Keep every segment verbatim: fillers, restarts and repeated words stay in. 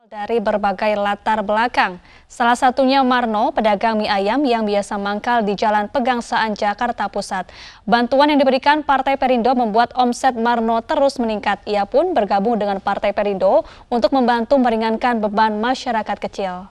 Dari berbagai latar belakang, salah satunya Marno, pedagang mie ayam yang biasa mangkal di Jalan Pegangsaan, Jakarta Pusat. Bantuan yang diberikan Partai Perindo membuat omset Marno terus meningkat. Ia pun bergabung dengan Partai Perindo untuk membantu meringankan beban masyarakat kecil.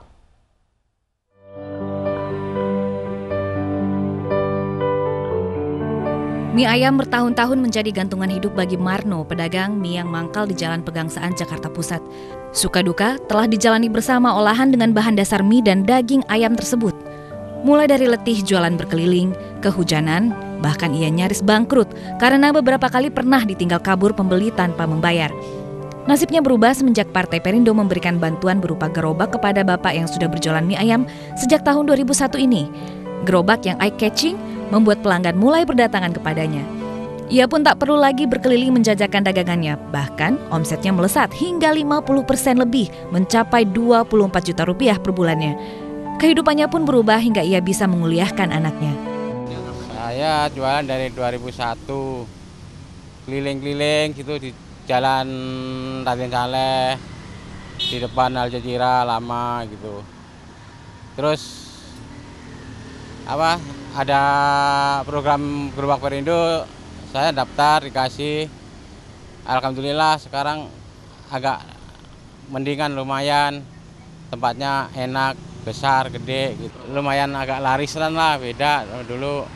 Mie ayam bertahun-tahun menjadi gantungan hidup bagi Marno, pedagang mie yang mangkal di Jalan Pegangsaan, Jakarta Pusat. Suka duka telah dijalani bersama olahan dengan bahan dasar mie dan daging ayam tersebut. Mulai dari letih jualan berkeliling, kehujanan, bahkan ia nyaris bangkrut karena beberapa kali pernah ditinggal kabur pembeli tanpa membayar. Nasibnya berubah semenjak Partai Perindo memberikan bantuan berupa gerobak kepada bapak yang sudah berjualan mie ayam sejak tahun dua ribu satu ini. Gerobak yang eye-catching membuat pelanggan mulai berdatangan kepadanya. Ia pun tak perlu lagi berkeliling menjajakan dagangannya, bahkan omsetnya melesat hingga lima puluh persen lebih, mencapai dua puluh empat juta rupiah per bulannya. Kehidupannya pun berubah hingga ia bisa menguliahkan anaknya. Saya jualan dari dua ribu satu, keliling-keliling gitu di Jalan Raden Saleh, di depan Al Jazeera lama gitu. Terus apa? Ada program Gerobak Perindo, saya daftar, dikasih. Alhamdulillah sekarang agak mendingan, lumayan. Tempatnya enak, besar, gede gitu. Lumayan agak larisan lah, beda dulu.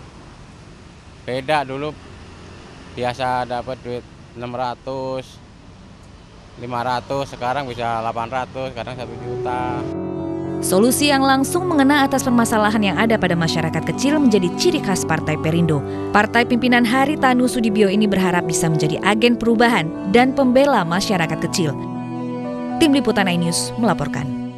Beda dulu biasa dapat duit enam ratus, lima ratus, sekarang bisa delapan ratus, kadang satu juta. Solusi yang langsung mengena atas permasalahan yang ada pada masyarakat kecil menjadi ciri khas Partai Perindo. Partai pimpinan Haritanu Sudibyo ini berharap bisa menjadi agen perubahan dan pembela masyarakat kecil. Tim Liputan iNews melaporkan.